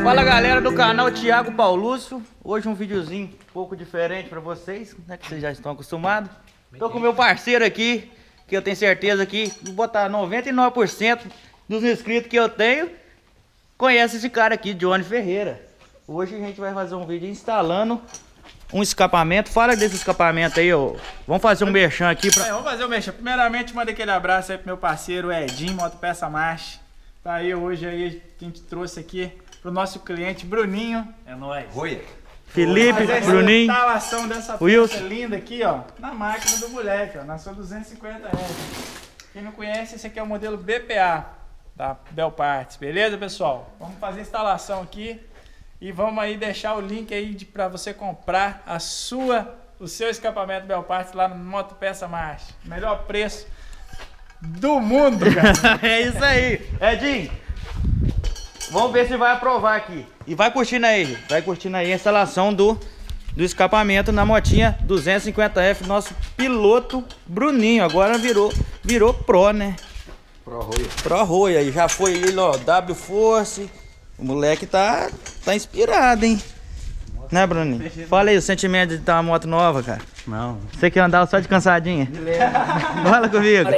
Fala galera do canal Thiago Paulúcio. Hoje um videozinho um pouco diferente pra vocês, né, que vocês já estão acostumados. Tô com meu parceiro aqui, que eu tenho certeza que vou botar 99% dos inscritos que eu tenho conhece esse cara aqui, Johnny Ferreira. Hoje a gente vai fazer um vídeo instalando um escapamento. Fala desse escapamento aí, ó. Vamos fazer um merchan aqui pra... Vamos fazer um merchan. Primeiramente, manda aquele abraço aí pro meu parceiro Edinho, Motopeça March. Tá aí hoje aí, a gente trouxe aqui pro nosso cliente Bruninho. É nóis. Oi. Felipe, Bruninho. A instalação dessa peça linda aqui, ó, na máquina do moleque, ó, na sua 250S. Quem não conhece, esse aqui é o modelo BPA da Bel Parts, beleza, pessoal? Vamos fazer a instalação aqui e vamos aí deixar o link aí para você comprar o seu escapamento Bel Parts lá no Motopeça March. Melhor preço do mundo, cara. É isso aí. Edinho, vamos ver se vai aprovar aqui. E vai curtindo aí a instalação do escapamento na motinha 250F, nosso piloto Bruninho. Agora virou Pro, né? Pro Roia. E já foi ele, ó, W Force. O moleque tá inspirado, hein? Né, Bruninho? Fala aí o sentimento de ter uma moto nova, cara. Não. Você que andava só de cansadinha? Fala comigo.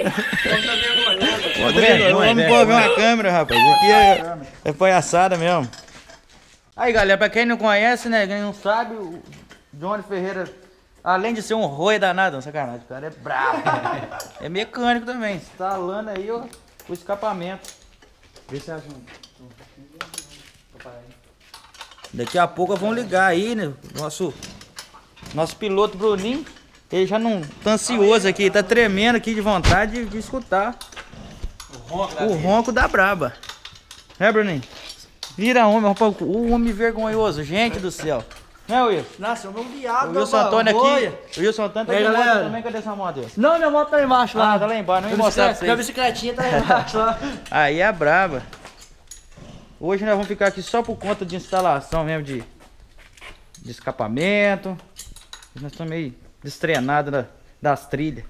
Vamos pôr uma câmera, rapaz. Aqui é palhaçada mesmo. Aí, galera, pra quem não conhece, né, quem não sabe, o Johnny Ferreira, além de ser um roi danado, não, sacanagem, o cara é brabo. É mecânico também, instalando aí ó, o escapamento. Vê se acha Daqui a pouco vão ligar aí, né, nosso piloto Bruninho. Ele já não tá ansioso aqui, tá tremendo aqui de vontade de escutar o ronco da braba. É, Bruninho? Vira homem, rapaz, o homem vergonhoso, gente do céu. Né, Wilson? Nossa, eu não viado, O Wilson Antônio aqui. O Wilson Antônio tá aí, aqui galera. também. Cadê essa moto, Wilson? Não, minha moto tá lá embaixo lá. Ah, tá lá embaixo, não ia mostrar pra vocês. Minha bicicletinha tá lá embaixo lá. Aí é braba. Hoje nós vamos ficar aqui só por conta de instalação mesmo de escapamento. Nós estamos meio destrenados das trilhas.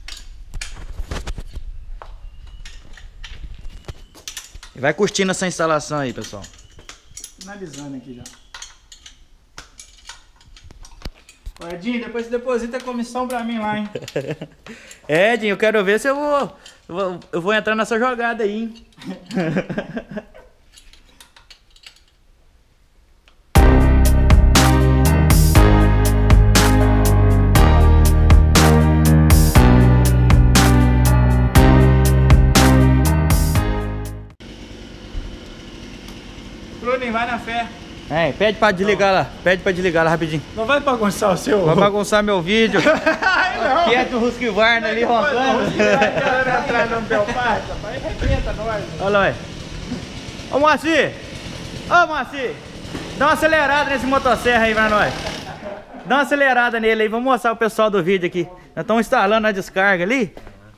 E vai curtindo essa instalação aí, pessoal. Finalizando aqui já. Ô, Edinho, depois você deposita a comissão pra mim lá, hein? Edinho, eu quero ver se eu vou entrar nessa jogada aí, hein? Bruninho, vai na fé. É, pede pra desligar lá rapidinho. Não vai bagunçar o seu... Vai bagunçar meu vídeo. Ai, não. Quieto o Husqvarna ali roncando. Atrás do Bel Parts, rapaz, arrebenta nós. Olha lá, ué. Ô Moacir! Ô Moacir! Dá uma acelerada nesse motosserra aí pra nós. Dá uma acelerada nele aí, vamos mostrar o pessoal do vídeo aqui. Nós estamos instalando a descarga ali.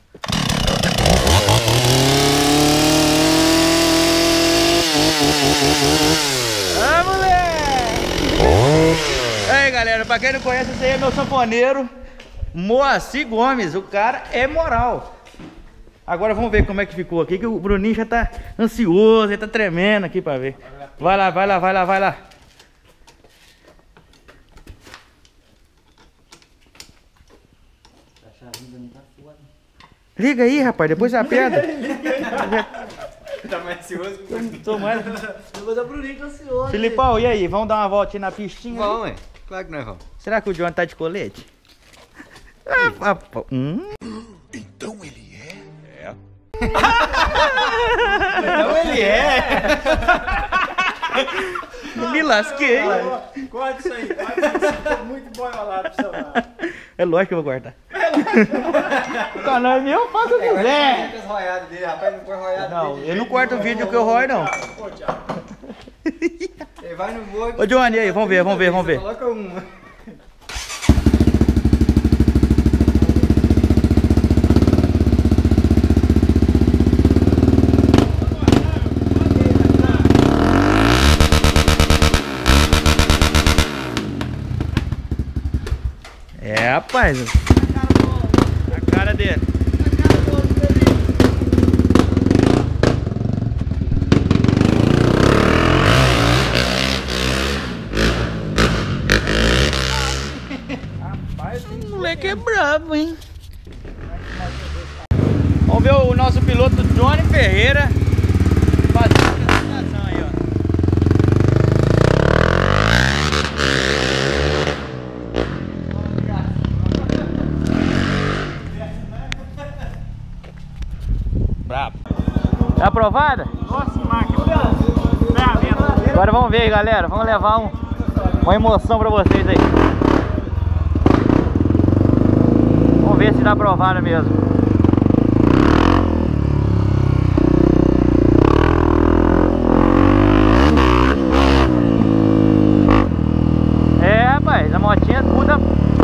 Ah, moleque! Aí, galera, pra quem não conhece, esse aí é meu sanfoneiro Moacir Gomes. O cara é moral. Agora vamos ver como é que ficou aqui, que o Bruninho já tá ansioso, ele tá tremendo aqui pra ver. Vai lá, vai lá, vai lá, vai lá. Liga aí, rapaz, depois você aperta. Tá mais ansioso que eu. Tô mais... Depois é o Bruninho que tá ansioso. Filipão, e aí? Vamos dar uma voltinha na pistinha? Vamos, ué. Claro que nós vamos. Será que o John tá de colete? Então ele é? Então ele é. Me lasquei. Corta isso aí, ficou muito bom enrolado pro seu lado. É lógico que eu vou guardar. Tá, nós mesmo faz o que quiser. As roiadas dele, rapaz, não põe roiada Não, dele. eu não corto o vídeo que eu rói, não. Pô, Thiago. Ele vai no voo. Ô, Johnny, aí, vamos ver, vamos ver, vamos ver. Coloca uma. É, rapaz. A cara dele. brabo, hein? Vamos ver o nosso piloto Johnny Ferreira fazendo a apresentação aí, ó. Brabo. Tá aprovada? Nossa, máquina. Ferramenta. Agora vamos ver aí, galera. Vamos levar uma emoção pra vocês aí. Vamos ver se tá aprovada mesmo. É, rapaz, a motinha muda.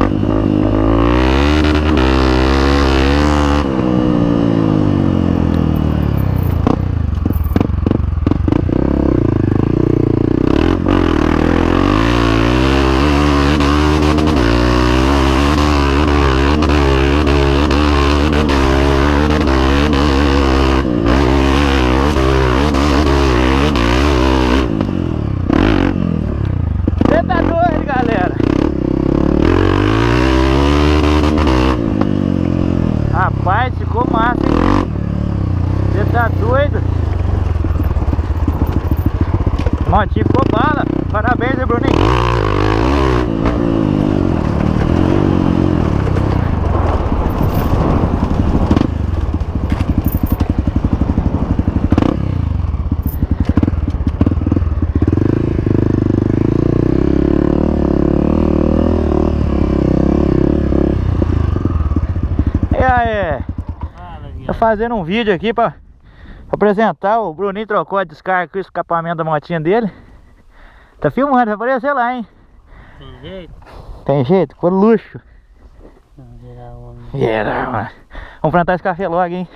Você tá doido, galera? Rapaz, ficou massa, hein? Você tá doido? Motinho ficou bala. Parabéns, hein, Bruninho? Tô fazendo um vídeo aqui pra apresentar. O Bruninho trocou a descarga com o escapamento da motinha dele. Tá filmando, vai aparecer lá, hein? Tem jeito? Tem jeito? Ficou luxo. Vamos virar o homem. Mano. Vamos plantar esse café logo, hein?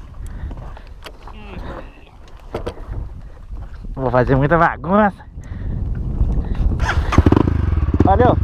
Vou fazer muita bagunça. Valeu!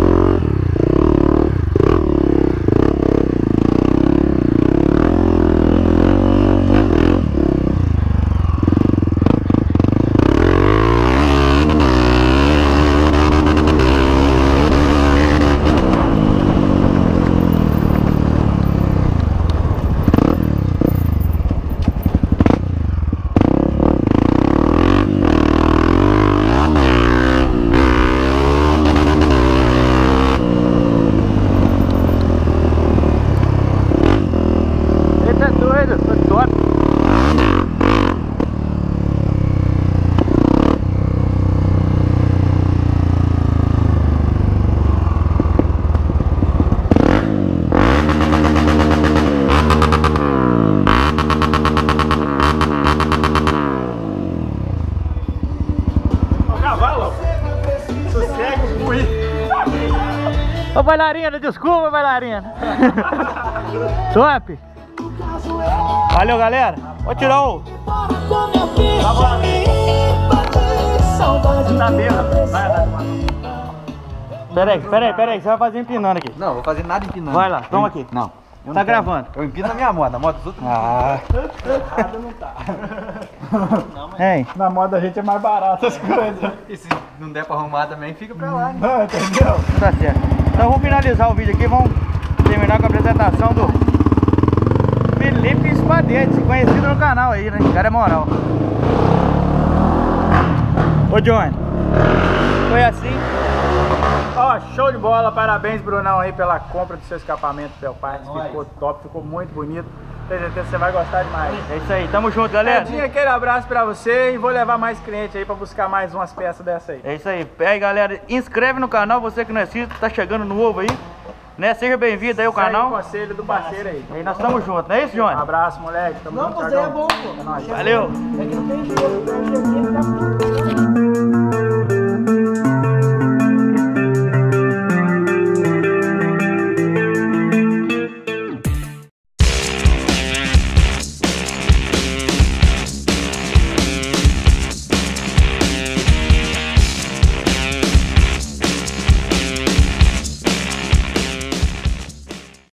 Ô bailarina, desculpa bailarina. Top. Valeu, galera. Vou tirar o... Tá bem, peraí, você vai fazer empinando aqui. Não, vou fazer nada empinando. Vai lá, toma aqui. Não. Tá gravando. Eu empino na minha moto, a moto dos outros. Ah. Errado não tá. Hein? Na moda a gente é mais barato as coisas. E se não der pra arrumar também, fica pra lá, né? Não, entendeu? Tá certo. Então vamos finalizar o vídeo aqui, vamos terminar com a apresentação do Felipe Espadetti, conhecido no canal aí, né? O cara é moral. Ô Johnny, foi assim. Ó, show de bola, parabéns Brunão aí pela compra do seu escapamento Belparts, ficou top, ficou muito bonito. Tenho certeza que você vai gostar demais. É isso aí, tamo junto, galera. Edinho, aquele abraço pra você e vou levar mais cliente aí pra buscar mais umas peças dessa aí. É isso aí. E aí, galera, inscreve no canal, você que não é inscrito, tá chegando novo aí, né? Seja bem-vindo aí ao canal. Segue o conselho do parceiro aí. E aí nós estamos juntos, não é isso, Johnny? Um abraço, moleque. Tamo Não, junto, você é Thiagão. bom, pô. É nóis. Valeu. É que não tem jeito,